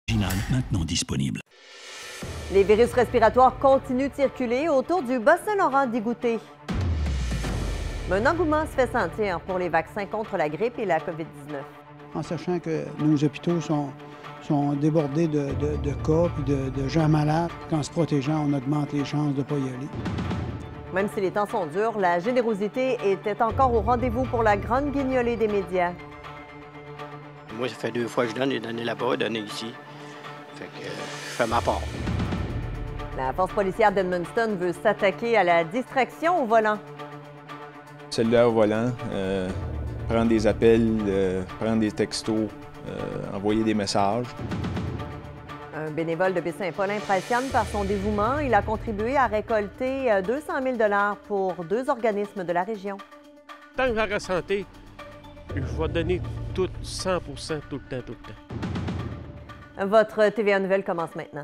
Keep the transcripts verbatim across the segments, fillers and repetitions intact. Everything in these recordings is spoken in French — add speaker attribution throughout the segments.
Speaker 1: Maintenant disponible.
Speaker 2: Les virus respiratoires continuent de circuler autour du Bas-Saint-Laurent dégoûté. Un engouement se fait sentir pour les vaccins contre la grippe et la COVID dix-neuf.
Speaker 3: En sachant que nos hôpitaux sont, sont débordés de, de, de cas et de, de gens malades, qu'en se protégeant, on augmente les chances de ne pas y aller.
Speaker 2: Même si les temps sont durs, la générosité était encore au rendez-vous pour la grande guignolée des médias.
Speaker 4: Moi, ça fait deux fois que je donne, j'ai donné là-bas, donné ici. Fait que euh, je fais ma part.
Speaker 2: La force policière d'Edmundston veut s'attaquer à la distraction au volant.
Speaker 5: Celle-là au volant, euh, prendre des appels, euh, prendre des textos, euh, envoyer des messages.
Speaker 2: Un bénévole de Baie-Saint-Paul impressionne par son dévouement. Il a contribué à récolter deux cent mille dollars pour deux organismes de la région.
Speaker 6: Tant que j'aurai santé, je vais donner tout cent pour cent tout le temps, tout le temps.
Speaker 2: Votre T V A Nouvelle commence maintenant.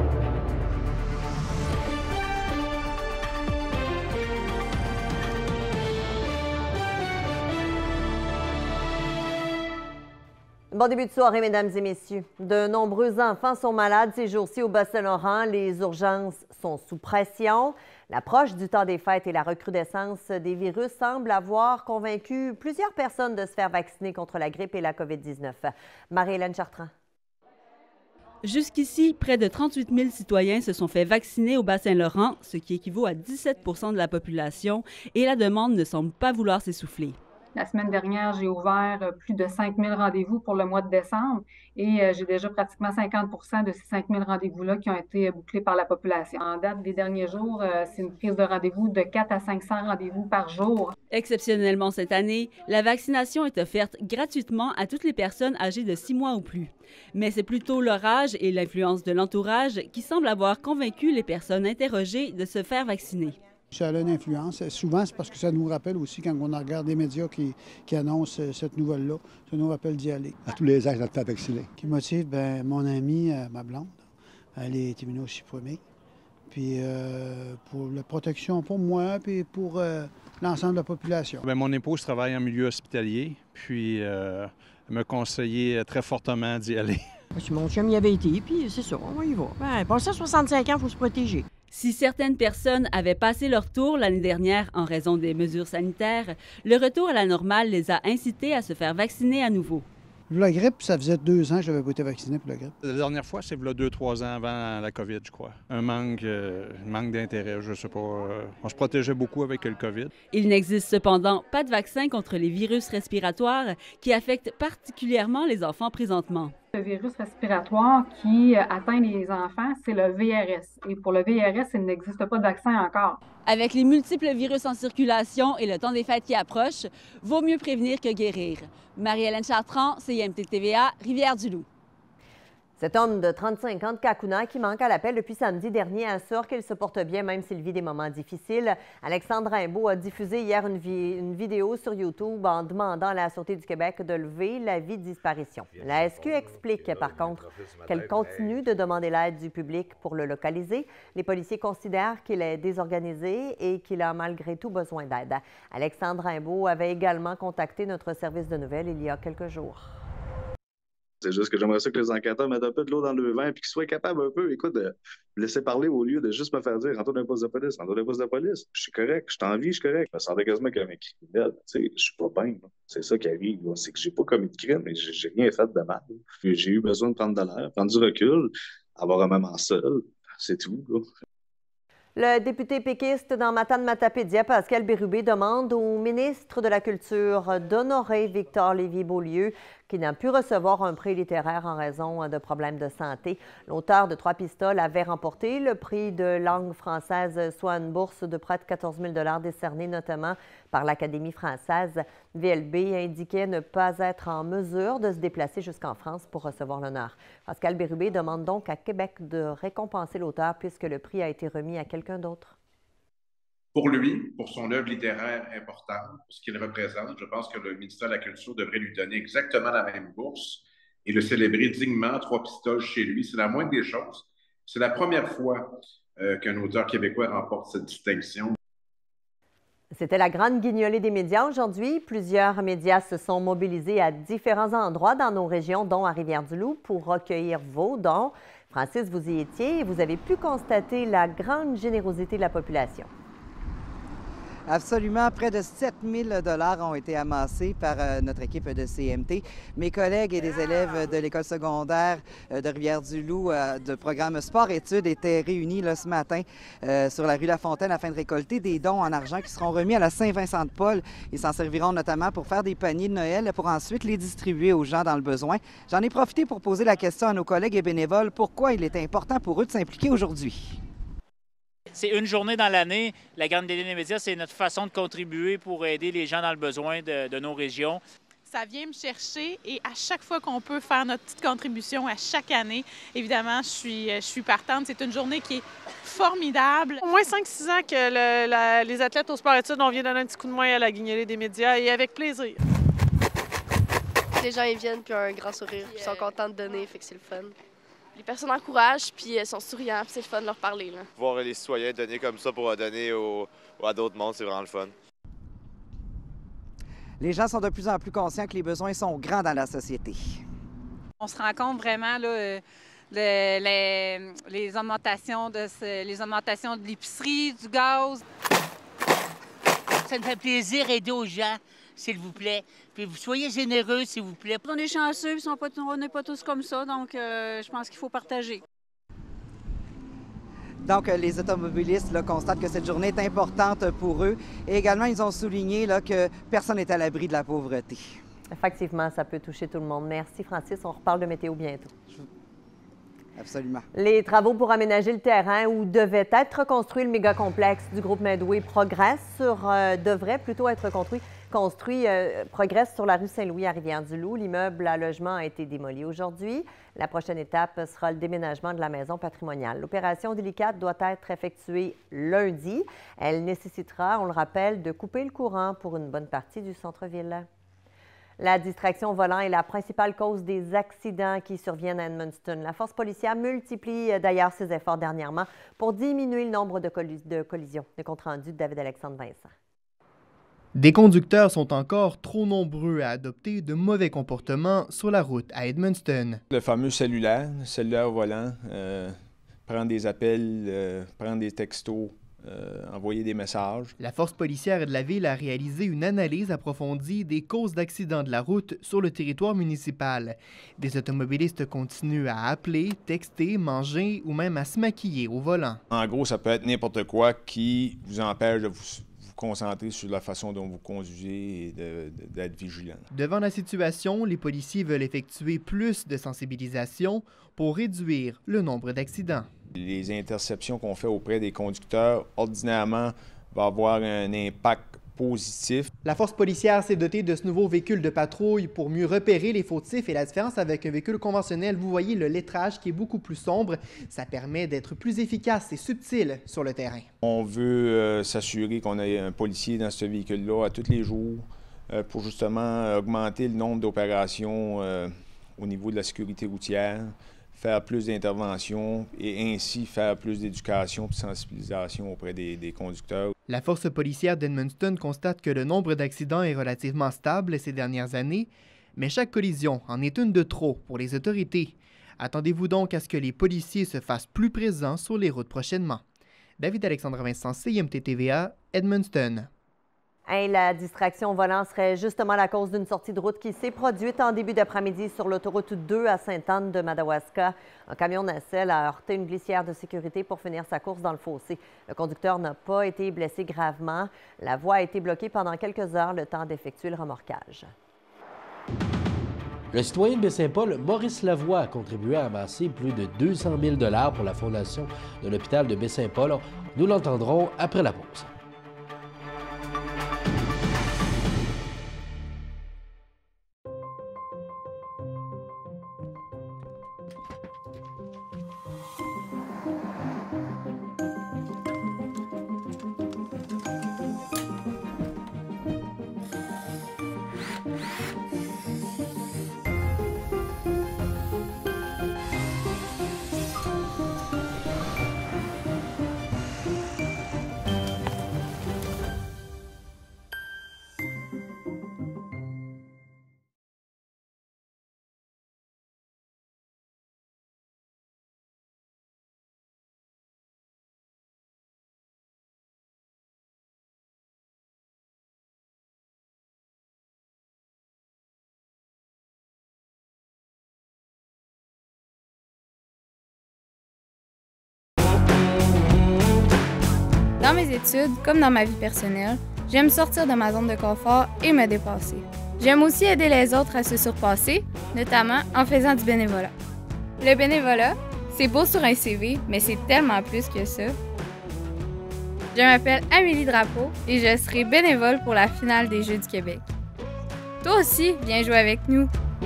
Speaker 2: Bon début de soirée, mesdames et messieurs. De nombreux enfants sont malades ces jours-ci au Bas-Saint-Laurent. Les urgences sont sous pression. L'approche du temps des fêtes et la recrudescence des virus semblent avoir convaincu plusieurs personnes de se faire vacciner contre la grippe et la COVID dix-neuf. Marie-Hélène Chartrand.
Speaker 7: Jusqu'ici, près de trente-huit mille citoyens se sont fait vacciner au Bas-Saint-Laurent, ce qui équivaut à dix-sept pour cent de la population, et la demande ne semble pas vouloir s'essouffler.
Speaker 8: La semaine dernière, j'ai ouvert plus de cinq mille rendez-vous pour le mois de décembre et j'ai déjà pratiquement cinquante pour cent de ces cinq mille rendez-vous-là qui ont été bouclés par la population. En date des derniers jours, c'est une prise de rendez-vous de quatre à cinq cents rendez-vous par jour.
Speaker 7: Exceptionnellement cette année, la vaccination est offerte gratuitement à toutes les personnes âgées de six mois ou plus. Mais c'est plutôt leur âge et l'influence de l'entourage qui semblent avoir convaincu les personnes interrogées de se faire vacciner.
Speaker 3: Ça a une influence. Souvent, c'est parce que ça nous rappelle aussi, quand on regarde les médias qui, qui annoncent cette nouvelle-là, ça nous rappelle d'y aller.
Speaker 9: À tous les âges, on fait vacciner.
Speaker 3: Qui motive, bien, mon amie, ma blonde, elle est immunosupprimée. Puis euh, pour la protection pour moi, puis pour euh, l'ensemble de la population.
Speaker 10: Bien, mon épouse travaille en milieu hospitalier, puis euh, elle m'a conseillé très fortement d'y aller.
Speaker 11: Mon chum y avait été, puis c'est ça, on y va. Ben, passé à soixante-cinq ans, il faut se protéger.
Speaker 7: Si certaines personnes avaient passé leur tour l'année dernière en raison des mesures sanitaires, le retour à la normale les a incités à se faire vacciner à nouveau.
Speaker 3: La grippe, ça faisait deux ans que je n'avais pas été vacciné pour la grippe.
Speaker 10: La dernière fois, c'est deux, trois ans avant la COVID, je crois. Un manque, euh, manque d'intérêt, je ne sais pas. Euh, on se protégeait beaucoup avec le COVID.
Speaker 7: Il n'existe cependant pas de vaccin contre les virus respiratoires qui affectent particulièrement les enfants présentement.
Speaker 8: Le virus respiratoire qui atteint les enfants, c'est le V R S. Et pour le V R S, il n'existe pas de vaccin encore.
Speaker 7: Avec les multiples virus en circulation et le temps des fêtes qui approche, vaut mieux prévenir que guérir. Marie-Hélène Chartrand, C I M T T V A, Rivière-du-Loup.
Speaker 2: Cet homme de trente-cinq ans de Cacouna qui manque à l'appel depuis samedi dernier assure qu'il se porte bien même s'il vit des moments difficiles. Alexandre Rimbaud a diffusé hier une, vi une vidéo sur YouTube en demandant à la Sûreté du Québec de lever l'avis de disparition. La S Q explique par contre qu'elle continue de demander l'aide du public pour le localiser. Les policiers considèrent qu'il est désorganisé et qu'il a malgré tout besoin d'aide. Alexandre Rimbaud avait également contacté notre service de nouvelles il y a quelques jours.
Speaker 12: C'est juste que j'aimerais ça que les enquêteurs mettent un peu de l'eau dans le vin et qu'ils soient capables un peu, écoute, de me laisser parler au lieu de juste me faire dire « Rentre dans un poste de police, rentre dans un poste de police. » Je suis correct, je t'envie, je suis correct. Je me sentais quasiment comme un criminel. Tu sais, je suis pas bien. C'est ça qui arrive. C'est que j'ai pas commis de crime, mais j'ai rien fait de mal. J'ai eu besoin de prendre de l'air, prendre du recul, avoir un moment seul. C'est tout, là.
Speaker 2: Le député péquiste dans Matane-Matapédia, Pascal Bérubé, demande au ministre de la Culture d'honorer Victor Lévy-Beaulieu, qui n'a pu recevoir un prix littéraire en raison de problèmes de santé. L'auteur de Trois pistoles avait remporté le prix de langue française, soit une bourse de près de quatorze mille dollars décernée notamment par l'Académie française. V L B indiquait ne pas être en mesure de se déplacer jusqu'en France pour recevoir l'honneur. Pascal Bérubé demande donc à Québec de récompenser l'auteur puisque le prix a été remis à quelqu'un d'autre.
Speaker 13: Pour lui, pour son œuvre littéraire importante, pour ce qu'il représente, je pense que le ministère de la Culture devrait lui donner exactement la même bourse et le célébrer dignement, Trois pistoles chez lui. C'est la moindre des choses. C'est la première fois euh, qu'un auteur québécois remporte cette distinction.
Speaker 2: C'était la grande guignolée des médias aujourd'hui. Plusieurs médias se sont mobilisés à différents endroits dans nos régions, dont à Rivière-du-Loup, pour recueillir vos dons. Francis, vous y étiez et vous avez pu constater la grande générosité de la population.
Speaker 1: Absolument. Près de sept mille dollars ont été amassés par euh, notre équipe de C M T. Mes collègues et des élèves de l'école secondaire euh, de Rivière-du-Loup euh, de programme Sport-Études étaient réunis là, ce matin euh, sur la rue La Fontaine afin de récolter des dons en argent qui seront remis à la Saint-Vincent-de-Paul. Ils s'en serviront notamment pour faire des paniers de Noël pour ensuite les distribuer aux gens dans le besoin. J'en ai profité pour poser la question à nos collègues et bénévoles pourquoi il était important pour eux de s'impliquer aujourd'hui.
Speaker 9: C'est une journée dans l'année. La Grande Guignolée des médias, c'est notre façon de contribuer pour aider les gens dans le besoin de, de nos régions.
Speaker 14: Ça vient me chercher et à chaque fois qu'on peut faire notre petite contribution à chaque année, évidemment, je suis, je suis partante. C'est une journée qui est formidable.
Speaker 15: Au moins cinq six ans que le, la, les athlètes au sport-études, on vient donner un petit coup de main à la Guignolée des médias et avec plaisir.
Speaker 16: Les gens ils viennent puis ont un grand sourire, puis ils sont contents de donner, fait que c'est le fun. Les personnes encouragent, puis elles sont souriants, puis c'est le fun de leur parler. Là.
Speaker 17: Voir les citoyens donner comme ça pour donner au, à d'autres mondes, c'est vraiment le fun.
Speaker 1: Les gens sont de plus en plus conscients que les besoins sont grands dans la société.
Speaker 18: On se rend compte vraiment, là, le, les, les augmentations de, les augmentations de l'épicerie, du gaz.
Speaker 19: Ça me fait plaisir d'aider aux gens, s'il vous plaît. Puis vous soyez généreux, s'il vous plaît.
Speaker 20: On est chanceux, ils sont pas, on n'est pas tous comme ça, donc euh, je pense qu'il faut partager.
Speaker 1: Donc, les automobilistes là, constatent que cette journée est importante pour eux. Et également, ils ont souligné là, que personne n'est à l'abri de la pauvreté.
Speaker 2: Effectivement, ça peut toucher tout le monde. Merci, Francis. On reparle de météo bientôt.
Speaker 1: Absolument.
Speaker 2: Les travaux pour aménager le terrain où devait être reconstruit le méga-complexe du groupe Medway progressent sur, euh, devrait plutôt être construit, construit euh, progresse sur la rue Saint-Louis à Rivière-du-Loup. L'immeuble à logement a été démoli aujourd'hui. La prochaine étape sera le déménagement de la maison patrimoniale. L'opération délicate doit être effectuée lundi. Elle nécessitera, on le rappelle, de couper le courant pour une bonne partie du centre-ville. La distraction au volant est la principale cause des accidents qui surviennent à Edmundston. La force policière multiplie d'ailleurs ses efforts dernièrement pour diminuer le nombre de, collis de collisions. Le compte-rendu de David-Alexandre Vincent.
Speaker 21: Des conducteurs sont encore trop nombreux à adopter de mauvais comportements sur la route à Edmundston.
Speaker 5: Le fameux cellulaire, le cellulaire au volant, euh, prendre des appels, euh, prendre des textos, Euh, envoyer des messages.
Speaker 21: La force policière de la ville a réalisé une analyse approfondie des causes d'accidents de la route sur le territoire municipal. Des automobilistes continuent à appeler, texter, manger ou même à se maquiller au volant.
Speaker 5: En gros, ça peut être n'importe quoi qui vous empêche de vous, vous concentrer sur la façon dont vous conduisez et d'être vigilant.
Speaker 21: Devant la situation, les policiers veulent effectuer plus de sensibilisation pour réduire le nombre d'accidents.
Speaker 5: Les interceptions qu'on fait auprès des conducteurs, ordinairement, vont avoir un impact positif.
Speaker 21: La force policière s'est dotée de ce nouveau véhicule de patrouille pour mieux repérer les fautifs. Et la différence avec un véhicule conventionnel, vous voyez le lettrage qui est beaucoup plus sombre. Ça permet d'être plus efficace et subtil sur le terrain.
Speaker 5: On veut euh, s'assurer qu'on ait un policier dans ce véhicule-là à tous les jours euh, pour justement augmenter le nombre d'opérations euh, au niveau de la sécurité routière, faire plus d'interventions et ainsi faire plus d'éducation et de sensibilisation auprès des, des conducteurs.
Speaker 21: La force policière d'Edmundston constate que le nombre d'accidents est relativement stable ces dernières années, mais chaque collision en est une de trop pour les autorités. Attendez-vous donc à ce que les policiers se fassent plus présents sur les routes prochainement. David-Alexandre Vincent, C I M T T V A, Edmundston.
Speaker 2: Hey, la distraction au volant serait justement la cause d'une sortie de route qui s'est produite en début d'après-midi sur l'autoroute deux à Sainte-Anne de Madawaska. Un camion nacelle a heurté une glissière de sécurité pour finir sa course dans le fossé. Le conducteur n'a pas été blessé gravement. La voie a été bloquée pendant quelques heures, le temps d'effectuer le remorquage.
Speaker 22: Le citoyen de Baie-Saint-Paul, Maurice Lavoie, a contribué à amasser plus de deux cent mille dollars pour la fondation de l'hôpital de Baie-Saint-Paul. Nous l'entendrons après la pause.
Speaker 4: Dans mes études, comme dans ma vie personnelle, j'aime sortir de ma zone de confort et me dépasser. J'aime aussi aider les autres à se surpasser, notamment en faisant du bénévolat. Le bénévolat, c'est beau sur un C V, mais c'est tellement plus que ça. Je m'appelle Amélie Drapeau et je serai bénévole pour la finale des Jeux du Québec. Toi aussi, viens jouer avec nous!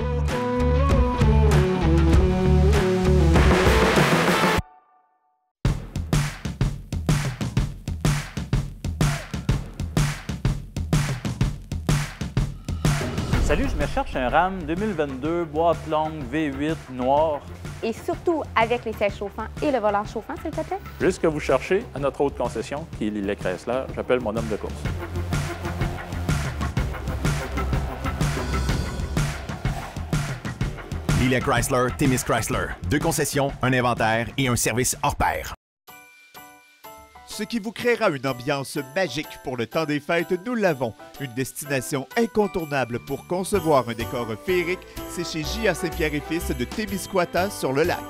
Speaker 6: Salut, je me cherche un RAM deux mille vingt-deux, boîte longue, V huit, noir.
Speaker 23: Et surtout avec les sièges chauffants et le volant chauffant, s'il te plaît.
Speaker 6: Juste que vous cherchez à notre autre concession, qui est Lillet Chrysler, j'appelle mon homme de course.
Speaker 24: Lillet Chrysler, Témis Chrysler. Deux concessions, un inventaire et un service hors pair.
Speaker 25: Ce qui vous créera une ambiance magique pour le temps des fêtes, nous l'avons. Une destination incontournable pour concevoir un décor féerique, c'est chez J A Saint-Pierre et Fils de Témiscouata sur le lac.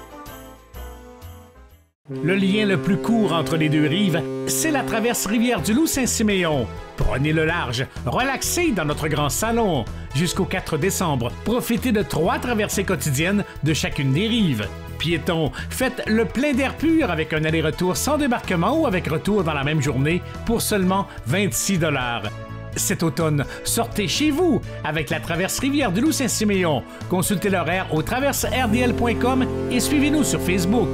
Speaker 26: Le lien le plus court entre les deux rives, c'est la traverse Rivière-du-Loup-Saint-Siméon. Prenez le large, relaxez dans notre grand salon. Jusqu'au quatre décembre, profitez de trois traversées quotidiennes de chacune des rives. Piétons, faites le plein d'air pur avec un aller-retour sans débarquement ou avec retour dans la même journée pour seulement vingt-six dollars. Cet automne, sortez chez vous avec la traverse Rivière-du-Loup-Saint-Siméon. Consultez l'horaire au traverse r d l point com et suivez-nous sur Facebook.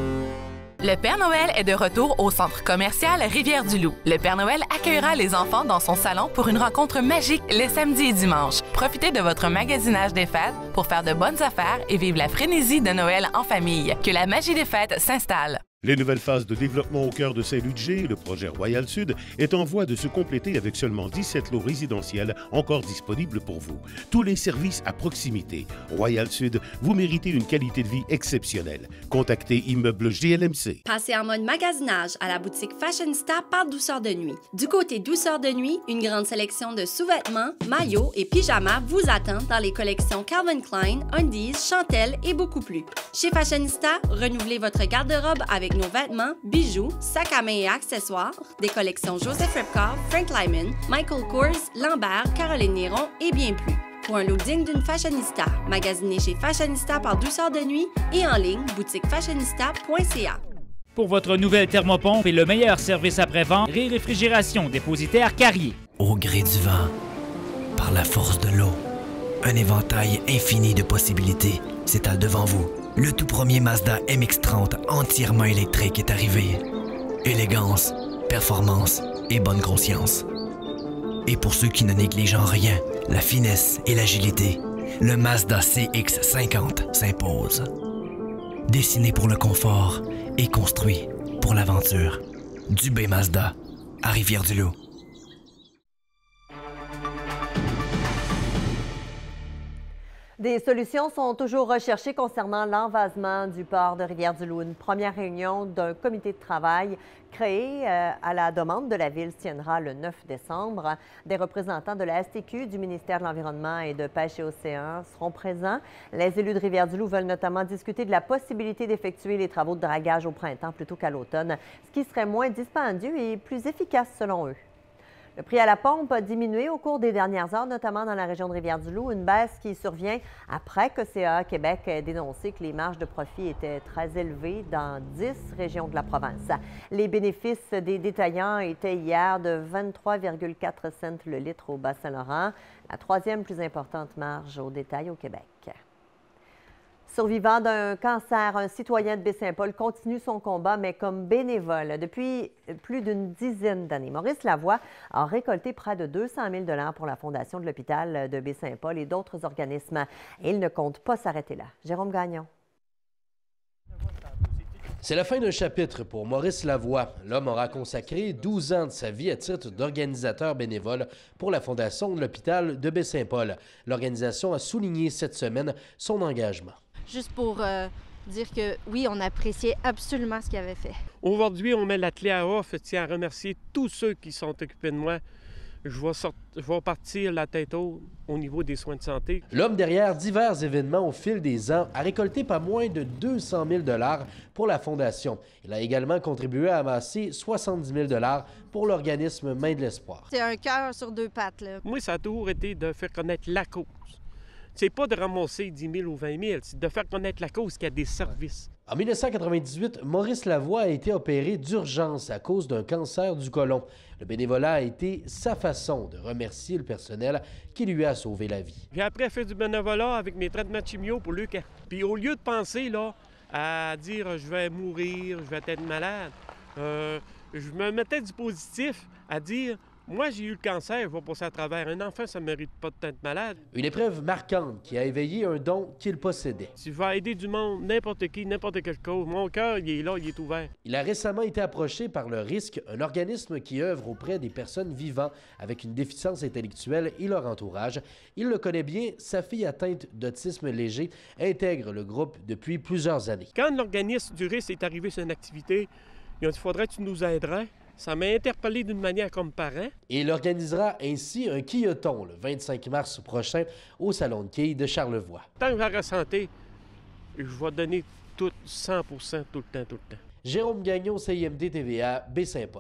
Speaker 27: Le Père Noël est de retour au centre commercial Rivière-du-Loup. Le Père Noël accueillera les enfants dans son salon pour une rencontre magique les samedis et dimanches. Profitez de votre magasinage des fêtes pour faire de bonnes affaires et vivre la frénésie de Noël en famille. Que la magie des fêtes s'installe.
Speaker 28: Les nouvelles phases de développement au cœur de Saint-Ludger, le projet Royal Sud, est en voie de se compléter avec seulement dix-sept lots résidentiels encore disponibles pour vous. Tous les services à proximité. Royal Sud, vous méritez une qualité de vie exceptionnelle. Contactez Immeuble G L M C.
Speaker 29: Passez en mode magasinage à la boutique Fashionista par Douceur de Nuit. Du côté Douceur de Nuit, une grande sélection de sous-vêtements, maillots et pyjamas vous attend dans les collections Calvin Klein, Undies, Chantel et beaucoup plus. Chez Fashionista, renouvelez votre garde-robe avec nos vêtements, bijoux, sacs à main et accessoires, des collections Joseph Repka, Frank Lyman, Michael Kors, Lambert, Caroline Néron et bien plus. Pour un look digne d'une fashionista, magasinez chez Fashionista par Douceur de Nuit et en ligne, boutique fashionista point c a.
Speaker 30: Pour votre nouvelle thermopompe et le meilleur service après-vente, Réfrigération dépositaire Carrier.
Speaker 31: Au gré du vent, par la force de l'eau, un éventail infini de possibilités s'étale devant vous. Le tout premier Mazda M X trente entièrement électrique est arrivé. Élégance, performance et bonne conscience. Et pour ceux qui ne négligent en rien la finesse et l'agilité, le Mazda C X cinquante s'impose. Dessiné pour le confort et construit pour l'aventure. Dubé Mazda, à Rivière-du-Loup.
Speaker 2: Des solutions sont toujours recherchées concernant l'envasement du port de Rivière-du-Loup. Une première réunion d'un comité de travail créé euh, à la demande de la Ville se tiendra le neuf décembre. Des représentants de la S T Q, du ministère de l'Environnement et de Pêche et Océans seront présents. Les élus de Rivière-du-Loup veulent notamment discuter de la possibilité d'effectuer les travaux de dragage au printemps plutôt qu'à l'automne, ce qui serait moins dispendieux et plus efficace selon eux. Le prix à la pompe a diminué au cours des dernières heures, notamment dans la région de Rivière-du-Loup, une baisse qui survient après que C A A Québec ait dénoncé que les marges de profit étaient très élevées dans dix régions de la province. Les bénéfices des détaillants étaient hier de vingt-trois virgule quatre cents le litre au Bas-Saint-Laurent, la troisième plus importante marge au détail au Québec. Survivant d'un cancer, un citoyen de Baie-Saint-Paul continue son combat, mais comme bénévole. Depuis plus d'une dizaine d'années, Maurice Lavoie a récolté près de deux cent mille dollars pour la Fondation de l'hôpital de Baie-Saint-Paul et d'autres organismes. Et il ne compte pas s'arrêter là. Jérôme Gagnon.
Speaker 22: C'est la fin d'un chapitre pour Maurice Lavoie. L'homme aura consacré douze ans de sa vie à titre d'organisateur bénévole pour la Fondation de l'hôpital de Baie-Saint-Paul. L'organisation a souligné cette semaine son engagement.
Speaker 32: Juste pour euh, dire que oui, on appréciait absolument ce qu'il avait fait.
Speaker 33: Aujourd'hui, on met la clé à off. Je tiens à remercier tous ceux qui sont occupés de moi
Speaker 3: je vais, sortir, je vais partir la tête haute au niveau des soins de santé.
Speaker 22: L'homme derrière divers événements au fil des ans a récolté pas moins de deux cent mille dollars pour la Fondation. Il a également contribué à amasser soixante-dix mille dollars pour l'organisme Main de l'Espoir.
Speaker 32: C'est un cœur sur deux pattes, là.
Speaker 3: Moi, ça a toujours été de faire connaître la cause. C'est pas de ramasser dix mille ou vingt mille, c'est de faire connaître la cause qu'il y a des services.
Speaker 22: En mille neuf cent quatre-vingt-dix-huit, Maurice Lavoie a été opéré d'urgence à cause d'un cancer du côlon. Le bénévolat a été sa façon de remercier le personnel qui lui a sauvé la vie.
Speaker 3: J'ai appris à faire du bénévolat avec mes traitements de chimio pour le cœur. Puis au lieu de penser là, à dire je vais mourir, je vais être malade, euh, je me mettais du positif à dire moi, j'ai eu le cancer, je vais passer à travers. Un enfant, ça ne mérite pas d'être malade.
Speaker 22: Une épreuve marquante qui a éveillé un don qu'il possédait.
Speaker 3: Tu vas aider du monde, n'importe qui, n'importe quelle cause. Mon cœur, il est là, il est ouvert.
Speaker 22: Il a récemment été approché par le RISC, un organisme qui œuvre auprès des personnes vivant avec une déficience intellectuelle et leur entourage. Il le connaît bien, sa fille atteinte d'autisme léger intègre le groupe depuis plusieurs années.
Speaker 3: Quand l'organisme du RISC est arrivé sur une activité, il a dit « Faudrait que tu nous aiderais ». Ça m'a interpellé d'une manière comme parent.
Speaker 22: Et il organisera ainsi un quilleton le vingt-cinq mars prochain au Salon de quilles de Charlevoix.
Speaker 3: Tant que j'aurai santé, je vais donner tout cent pour cent tout le temps, tout le temps.
Speaker 22: Jérôme Gagnon, C I M T T V A, Baie-Saint-Paul.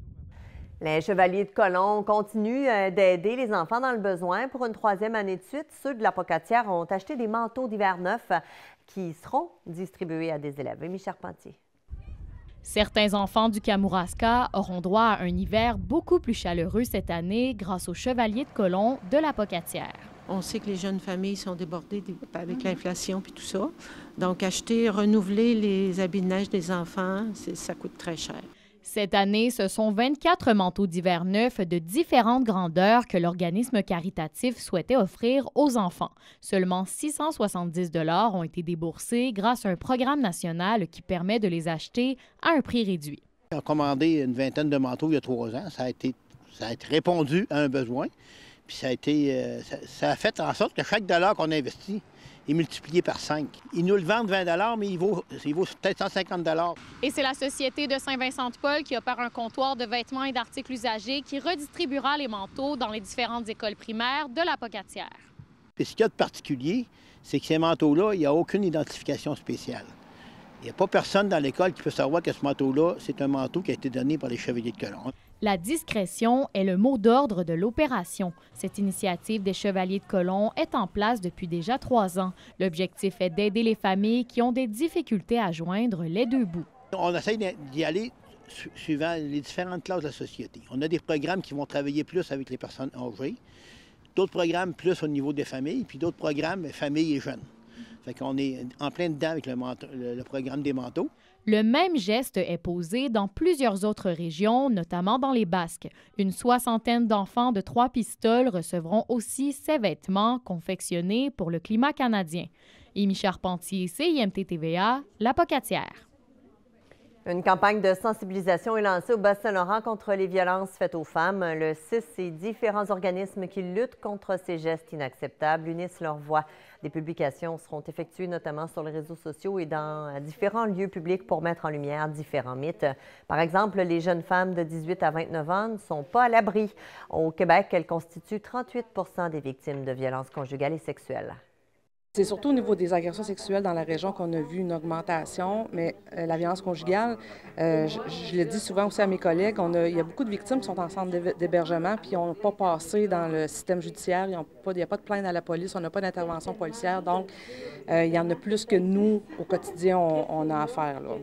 Speaker 2: Les Chevaliers de Colomb continuent d'aider les enfants dans le besoin. Pour une troisième année de suite, ceux de la Pocatière ont acheté des manteaux d'hiver neufs qui seront distribués à des élèves. Amy Charpentier.
Speaker 7: Certains enfants du Kamouraska auront droit à un hiver beaucoup plus chaleureux cette année grâce aux Chevaliers de Colomb de la Pocatière.
Speaker 8: On sait que les jeunes familles sont débordées avec l'inflation et tout ça. Donc, acheter, renouveler les habits de neige des enfants, ça coûte très cher.
Speaker 7: Cette année, ce sont vingt-quatre manteaux d'hiver neufs de différentes grandeurs que l'organisme caritatif souhaitait offrir aux enfants. Seulement six cent soixante-dix dollars ont été déboursés grâce à un programme national qui permet de les acheter à un prix réduit.
Speaker 9: On a commandé une vingtaine de manteaux il y a trois ans. Ça a été, ça a été répondu à un besoin. Puis ça a, été, euh, ça, ça a fait en sorte que chaque dollar qu'on investit est multiplié par cinq. Ils nous le vendent vingt dollars, mais il vaut, il vaut peut-être cent cinquante dollars.
Speaker 7: Et c'est la Société de Saint-Vincent-de-Paul qui opère un comptoir de vêtements et d'articles usagés qui redistribuera les manteaux dans les différentes écoles primaires de la Pocatière.
Speaker 9: Puis ce qu'il y a de particulier, c'est que ces manteaux-là, il n'y a aucune identification spéciale. Il n'y a pas personne dans l'école qui peut savoir que ce manteau-là, c'est un manteau qui a été donné par les Chevaliers de Colomb.
Speaker 7: La discrétion est le mot d'ordre de l'opération. Cette initiative des Chevaliers de Colomb est en place depuis déjà trois ans. L'objectif est d'aider les familles qui ont des difficultés à joindre les deux bouts.
Speaker 9: On essaie d'y aller suivant les différentes classes de la société. On a des programmes qui vont travailler plus avec les personnes âgées, d'autres programmes plus au niveau des familles, puis d'autres programmes familles et jeunes. Fait qu'on est en plein dedans avec le, manteau, le, le programme des manteaux.
Speaker 7: Le même geste est posé dans plusieurs autres régions, notamment dans les Basques. Une soixantaine d'enfants de Trois-Pistoles recevront aussi ces vêtements confectionnés pour le climat canadien. Amy Charpentier, C I M T T V A, La Pocatière.
Speaker 2: Une campagne de sensibilisation est lancée au Bas-Saint-Laurent contre les violences faites aux femmes. Le C I S et différents organismes qui luttent contre ces gestes inacceptables unissent leurs voix. Des publications seront effectuées notamment sur les réseaux sociaux et dans différents lieux publics pour mettre en lumière différents mythes. Par exemple, les jeunes femmes de dix-huit à vingt-neuf ans ne sont pas à l'abri. Au Québec, elles constituent trente-huit pour cent des victimes de violences conjugales et sexuelles.
Speaker 10: C'est surtout au niveau des agressions sexuelles dans la région qu'on a vu une augmentation, mais euh, la violence conjugale, euh, je, je le dis souvent aussi à mes collègues, on a, il y a beaucoup de victimes qui sont en centre d'hébergement puis ils n'ont pas passé dans le système judiciaire, il n'y a pas de plainte à la police, on n'a pas d'intervention policière, donc euh, il y en a plus que nous, au quotidien, on, on a à faire, là.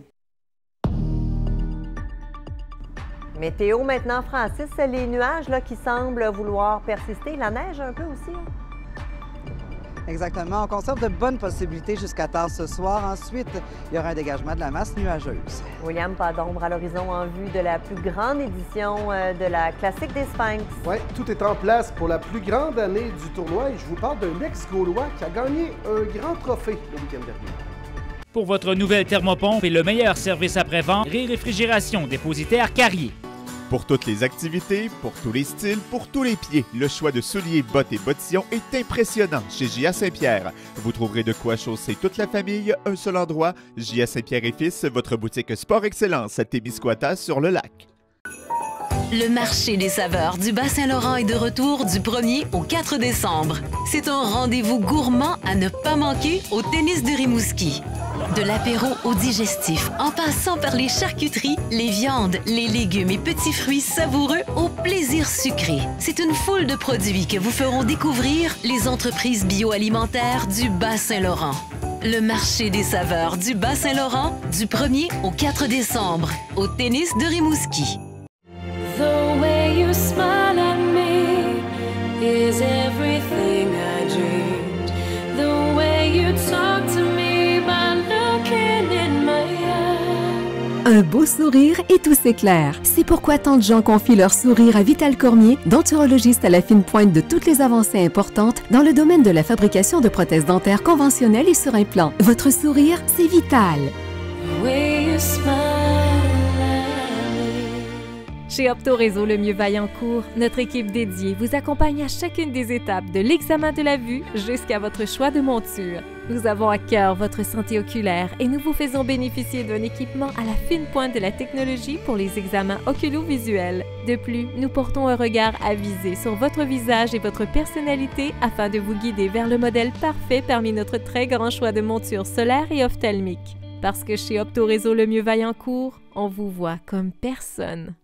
Speaker 2: Météo maintenant, Francis, les nuages là, qui semblent vouloir persister, la neige un peu aussi, hein?
Speaker 1: Exactement. On conserve de bonnes possibilités jusqu'à tard ce soir. Ensuite, il y aura un dégagement de la masse nuageuse.
Speaker 2: William, pas d'ombre à l'horizon en vue de la plus grande édition de la Classique des Sphinx.
Speaker 11: Oui, tout est en place pour la plus grande année du tournoi et je vous parle d'un ex-Gaulois qui a gagné un grand trophée le week-end dernier.
Speaker 30: Pour votre nouvelle thermopompe et le meilleur service après-vente, Réfrigération Dépositaire Carrier.
Speaker 25: Pour toutes les activités, pour tous les styles, pour tous les pieds, le choix de souliers, bottes et bottillons est impressionnant chez J A Saint-Pierre. Vous trouverez de quoi chausser toute la famille, un seul endroit. J A Saint-Pierre et Fils, votre boutique Sport Excellence à Témiscouata sur le lac.
Speaker 4: Le marché des saveurs du Bas-Saint-Laurent est de retour du premier au quatre décembre. C'est un rendez-vous gourmand à ne pas manquer au Tennis de Rimouski. De l'apéro au digestif, en passant par les charcuteries, les viandes, les légumes et petits fruits savoureux au plaisir sucré. C'est une foule de produits que vous feront découvrir les entreprises bioalimentaires du Bas-Saint-Laurent. Le marché des saveurs du Bas-Saint-Laurent, du premier au quatre décembre, au Tennis de Rimouski.
Speaker 5: The way you smile at me is everything I dreamed. The way you talk to me by looking in my eyes.
Speaker 12: Un beau sourire et tout s'éclaire. C'est pourquoi tant de gens confient leur sourire à Vital Cormier, denturologiste à la fine pointe de toutes les avancées importantes dans le domaine de la fabrication de prothèses dentaires conventionnelles et sur implant. Votre sourire, c'est Vital.
Speaker 5: The way you smile.
Speaker 13: Chez Opto Réseau Le Mieux-Vaillancourt, notre équipe dédiée vous accompagne à chacune des étapes de l'examen de la vue jusqu'à votre choix de monture. Nous avons à cœur votre santé oculaire et nous vous faisons bénéficier d'un équipement à la fine pointe de la technologie pour les examens oculo-visuels. De plus, nous portons un regard avisé sur votre visage et votre personnalité afin de vous guider vers le modèle parfait parmi notre très grand choix de montures solaires et ophtalmiques. Parce que chez Opto Réseau Le Mieux-Vaillancourt, on vous voit comme personne.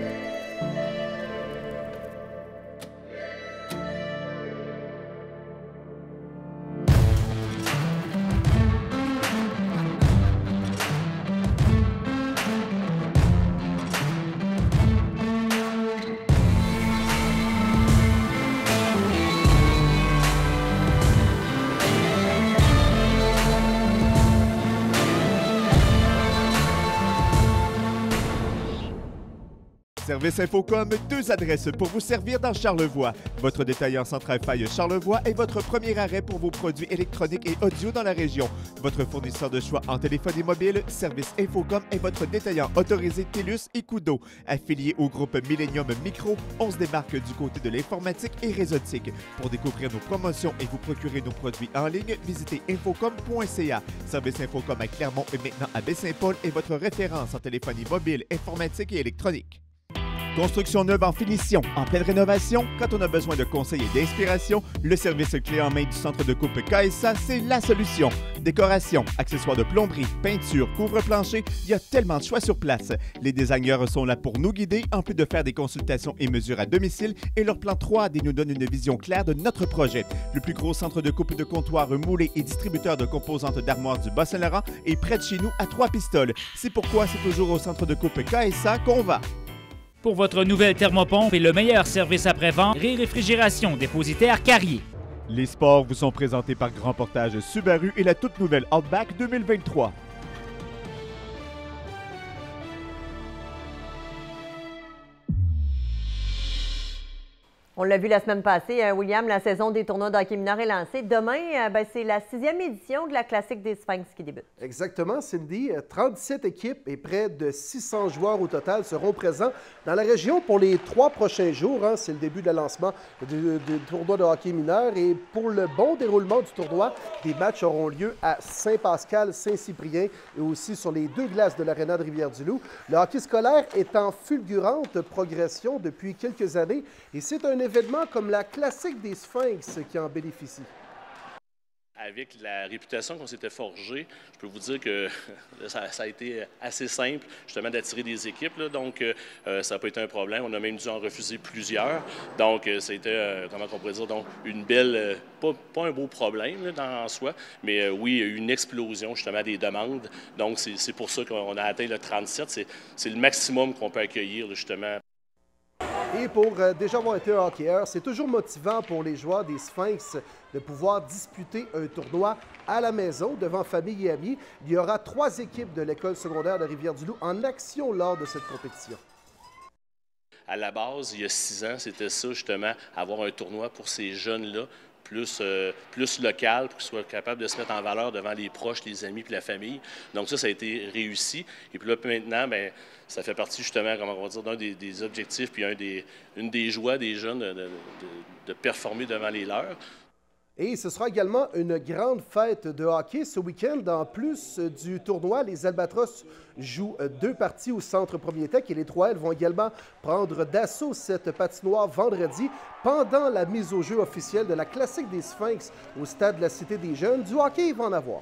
Speaker 25: Service Infocom, deux adresses pour vous servir dans Charlevoix. Votre détaillant Central Faille Charlevoix est votre premier arrêt pour vos produits électroniques et audio dans la région. Votre fournisseur de choix en téléphonie mobile, Service Infocom est votre détaillant autorisé TELUS et Koodo. Affilié au groupe Millennium Micro, on se démarque du côté de l'informatique et réseautique. Pour découvrir nos promotions et vous procurer nos produits en ligne, visitez infocom point c a. Service Infocom à Clermont et maintenant à Baie-Saint-Paul est votre référence en téléphonie mobile, informatique et électronique. Construction neuve en finition, en pleine rénovation, quand on a besoin de conseils et d'inspiration, le service clé en main du centre de coupe K S A, c'est la solution. Décoration, accessoires de plomberie, peinture, couvre-plancher, il y a tellement de choix sur place. Les designers sont là pour nous guider, en plus de faire des consultations et mesures à domicile, et leur plan trois D nous donne une vision claire de notre projet. Le plus gros centre de coupe de comptoir moulé et distributeur de composantes d'armoires du Bas-Saint-Laurent est près de chez nous à Trois-Pistoles. C'est pourquoi c'est toujours au centre de coupe K S A qu'on va.
Speaker 30: Pour votre nouvelle thermopompe et le meilleur service après-vente, Réfrigération dépositaire Carrier.
Speaker 25: Les sports vous sont présentés par Grand Portage Subaru et la toute nouvelle Outback deux mille vingt-trois.
Speaker 2: On l'a vu la semaine passée, hein, William, la saison des tournois de hockey mineur est lancée. Demain, euh, ben, c'est la sixième édition de la Classique des Sphinx qui débute.
Speaker 11: Exactement, Cindy. trente-sept équipes et près de six cents joueurs au total seront présents dans la région pour les trois prochains jours. Hein. C'est le début de lancement du, du tournoi de hockey mineur. Et pour le bon déroulement du tournoi, des matchs auront lieu à Saint-Pascal, Saint-Cyprien et aussi sur les deux glaces de l'aréna de Rivière-du-Loup. Le hockey scolaire est en fulgurante progression depuis quelques années et c'est un événement comme la Classique des Sphinx qui en bénéficie.
Speaker 14: Avec la réputation qu'on s'était forgée, je peux vous dire que ça, ça a été assez simple, justement, d'attirer des équipes. Là. Donc, euh, ça n'a pas été un problème. On a même dû en refuser plusieurs. Donc, euh, ça a été, euh, comment on pourrait dire, donc, une belle, euh, pas, pas un beau problème là, dans, en soi, mais euh, oui, il y a eu une explosion, justement, des demandes. Donc, c'est pour ça qu'on a atteint le trente-sept. C'est le maximum qu'on peut accueillir, là, justement.
Speaker 11: Et pour euh, déjà avoir été un hockeyeur, c'est toujours motivant pour les joueurs des Sphinx de pouvoir disputer un tournoi à la maison devant famille et amis. Il y aura trois équipes de l'école secondaire de Rivière-du-Loup en action lors de cette compétition.
Speaker 14: À la base, il y a six ans, c'était ça, justement, avoir un tournoi pour ces jeunes-là, plus, euh, plus local, pour qu'ils soient capables de se mettre en valeur devant les proches, les amis puis la famille. Donc ça, ça a été réussi. Et puis là, maintenant, bien, ça fait partie justement, comment on va dire, d'un des, des objectifs puis un des, une des joies des jeunes de, de, de performer devant les leurs.
Speaker 11: Et ce sera également une grande fête de hockey ce week-end. En plus du tournoi, les Albatros jouent deux parties au Centre Premier Tech et les trois L vont également prendre d'assaut cette patinoire vendredi pendant la mise au jeu officielle de la Classique des Sphinx au stade de la Cité des Jeunes. Du hockey, il va en avoir.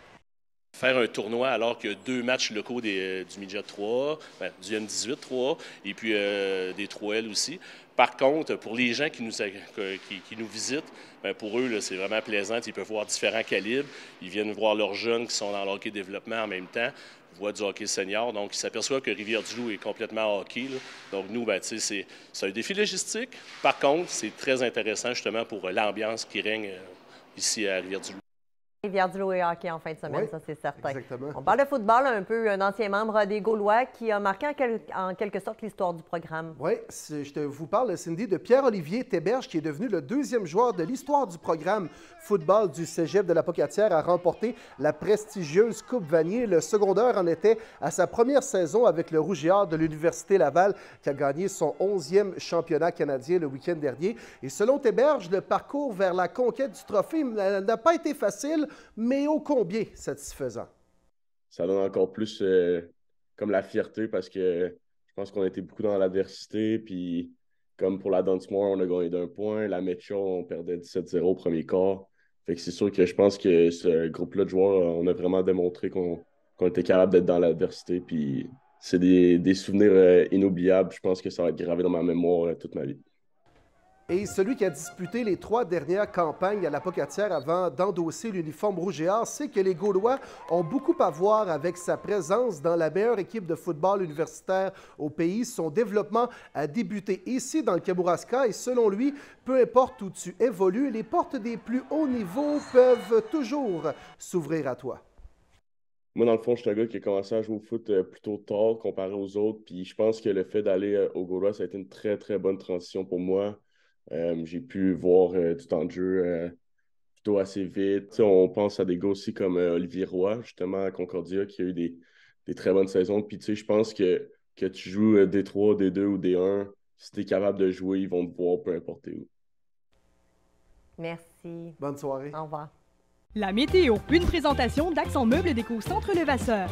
Speaker 14: Faire un tournoi alors qu'il y a deux matchs locaux des, du Midget trois, ben, du M dix-huit trois et puis euh, des trois L aussi. Par contre, pour les gens qui nous, qui, qui nous visitent, bien pour eux, c'est vraiment plaisant. Ils peuvent voir différents calibres. Ils viennent voir leurs jeunes qui sont dans le hockey développement en même temps. Ils voient du hockey senior. Donc, ils s'aperçoivent que Rivière-du-Loup est complètement hockey. Là. Donc, nous, ben, c'est, c'est un défi logistique. Par contre, c'est très intéressant justement pour l'ambiance qui règne ici à Rivière-du-Loup.
Speaker 2: Rivière-du-Loup et hockey en fin de semaine,
Speaker 11: oui,
Speaker 2: ça c'est certain.
Speaker 11: Exactement.
Speaker 2: On parle de football un peu, un ancien membre des Gaulois qui a marqué en, quel, en quelque sorte l'histoire du programme.
Speaker 11: Oui, je te, vous parle, Cindy, de Pierre-Olivier Théberge qui est devenu le deuxième joueur de l'histoire du programme football du Cégep de la Pocatière à remporter la prestigieuse Coupe Vanier. Le secondaire en était à sa première saison avec le Rouge et Or de l'Université Laval qui a gagné son onzième championnat canadien le week-end dernier. Et selon Théberge, le parcours vers la conquête du trophée n'a pas été facile, mais ô combien satisfaisant.
Speaker 6: Ça donne encore plus euh, comme la fierté parce que je pense qu'on a été beaucoup dans l'adversité. Puis comme pour la Dunsmore, on a gagné d'un point. La Metro, on perdait dix-sept zéro au premier quart. Fait que c'est sûr que je pense que ce groupe-là de joueurs, on a vraiment démontré qu'on, qu'on était capable d'être dans l'adversité. Puis c'est des, des souvenirs euh, inoubliables. Je pense que ça va être gravé dans ma mémoire euh, toute ma vie.
Speaker 11: Et celui qui a disputé les trois dernières campagnes à la Pocatière avant d'endosser l'uniforme rouge et or sait que les Gaulois ont beaucoup à voir avec sa présence dans la meilleure équipe de football universitaire au pays. Son développement a débuté ici dans le Kamouraska et selon lui, peu importe où tu évolues, les portes des plus hauts niveaux peuvent toujours s'ouvrir à toi.
Speaker 6: Moi, dans le fond, je suis un gars qui a commencé à jouer au foot plutôt tard comparé aux autres. Puis je pense que le fait d'aller au Gaulois, ça a été une très, très bonne transition pour moi. Euh, j'ai pu voir euh, du temps de jeu euh, plutôt assez vite. T'sais, on pense à des gars aussi comme euh, Olivier Roy, justement, à Concordia, qui a eu des, des très bonnes saisons. Puis, tu sais, je pense que, que tu joues euh, D trois, D deux ou D un, si tu es capable de jouer, ils vont te voir peu importe où.
Speaker 2: Merci.
Speaker 11: Bonne soirée.
Speaker 2: Au revoir.
Speaker 15: La météo, une présentation d'Accent Meubles Déco Centre Levasseur.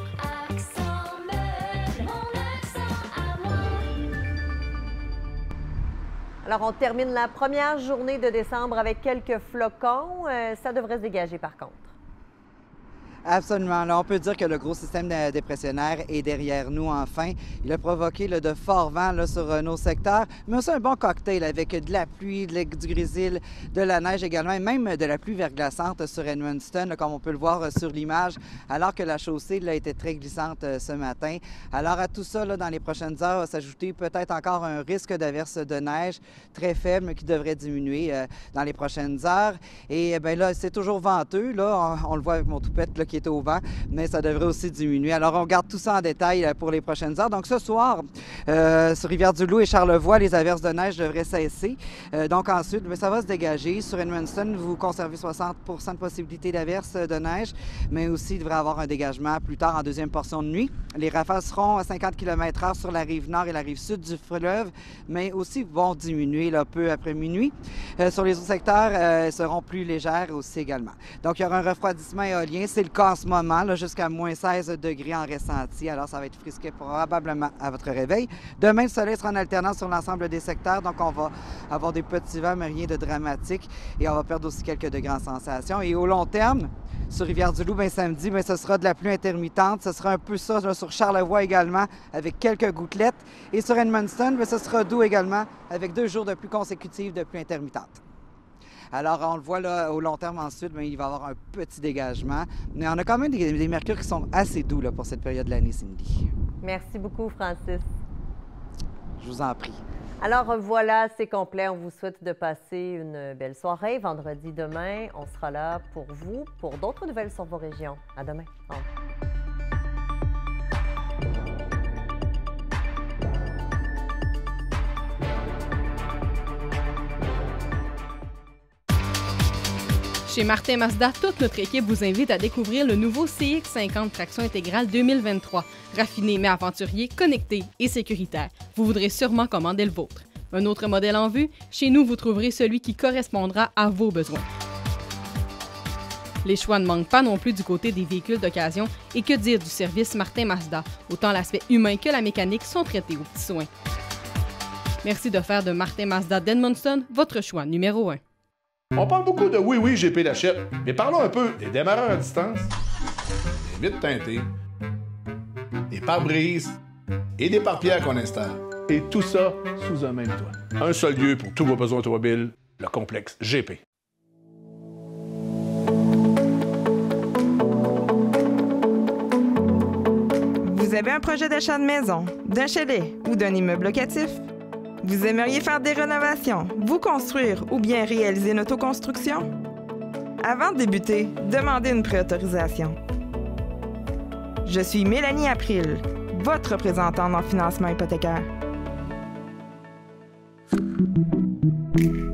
Speaker 2: Alors, on termine la première journée de décembre avec quelques flocons. Euh, ça devrait se dégager par contre.
Speaker 1: Absolument. Là, on peut dire que le gros système dépressionnaire est derrière nous enfin. Il a provoqué là, de forts vents là, sur euh, nos secteurs, mais aussi un bon cocktail avec de la pluie, de la, du grésil, de la neige également, et même de la pluie verglaçante sur Edmundston, là, comme on peut le voir euh, sur l'image, alors que la chaussée là, était très glissante euh, ce matin. Alors à tout ça, là, dans les prochaines heures, va s'ajouter peut-être encore un risque d'averse de neige très faible mais qui devrait diminuer euh, dans les prochaines heures. Et bien là, c'est toujours venteux. Là, on, on le voit avec mon toupette là, qui est au vent, mais ça devrait aussi diminuer. Alors, on regarde tout ça en détail pour les prochaines heures. Donc, ce soir, euh, sur Rivière-du-Loup et Charlevoix, les averses de neige devraient cesser. Euh, donc, ensuite, bien, ça va se dégager. Sur Edmundston, vous conservez soixante pour cent de possibilité d'averse de neige, mais aussi, il devrait y avoir un dégagement plus tard en deuxième portion de nuit. Les rafales seront à cinquante kilomètres heure sur la rive nord et la rive sud du fleuve, mais aussi vont diminuer là, peu après minuit. Euh, sur les autres secteurs, euh, elles seront plus légères aussi également. Donc, il y aura un refroidissement éolien. C'est le cas en ce moment, là, jusqu'à moins seize degrés en ressenti. Alors, ça va être frisqué probablement à votre réveil. Demain, le soleil sera en alternance sur l'ensemble des secteurs. Donc, on va avoir des petits vents, mais rien de dramatique. Et on va perdre aussi quelques degrés en sensation. Et au long terme, sur Rivière-du-Loup, bien, samedi, bien, ce sera de la pluie intermittente. Ce sera un peu ça là, sur Charlevoix également, avec quelques gouttelettes. Et sur Edmundston, bien, ce sera doux également, avec deux jours de pluie consécutive de pluie intermittente. Alors, on le voit là, au long terme ensuite, bien, il va y avoir un petit dégagement. Mais on a quand même des, des mercures qui sont assez doux là, pour cette période de l'année, Cindy.
Speaker 2: Merci beaucoup, Francis.
Speaker 1: Je vous en prie.
Speaker 2: Alors voilà, c'est complet. On vous souhaite de passer une belle soirée. Vendredi demain, on sera là pour vous, pour d'autres nouvelles sur vos régions. À demain. Au revoir.
Speaker 16: Chez Martin Mazda, toute notre équipe vous invite à découvrir le nouveau C X cinquante Traction intégrale deux mille vingt-trois. Raffiné mais aventurier, connecté et sécuritaire. Vous voudrez sûrement commander le vôtre. Un autre modèle en vue? Chez nous, vous trouverez celui qui correspondra à vos besoins. Les choix ne manquent pas non plus du côté des véhicules d'occasion et que dire du service Martin Mazda. Autant l'aspect humain que la mécanique sont traités aux petits soins. Merci de faire de Martin Mazda d'Edmundston votre choix numéro un.
Speaker 17: On parle beaucoup de oui, oui, G P l'achète, mais parlons un peu des démarreurs à distance, des vitres teintées, des pare-brises et des pare-pierres qu'on installe. Et tout ça sous un même toit. Un seul lieu pour tous vos besoins automobiles, le complexe G P.
Speaker 18: Vous avez un projet d'achat de maison, d'un chalet ou d'un immeuble locatif? Vous aimeriez faire des rénovations, vous construire ou bien réaliser une autoconstruction? Avant de débuter, demandez une préautorisation. Je suis Mélanie April, votre représentante en financement hypothécaire.